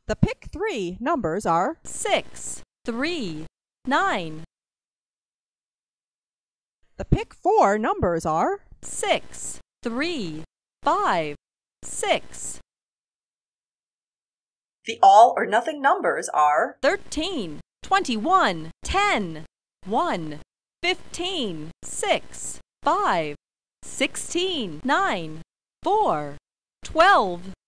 The pick 3 numbers are 6, 3, 9. The pick 4 numbers are 6, 3, 5, 6. The all or nothing numbers are 13, 21, 10, 1, 15, 6, 5, 16, 9, 4, 12.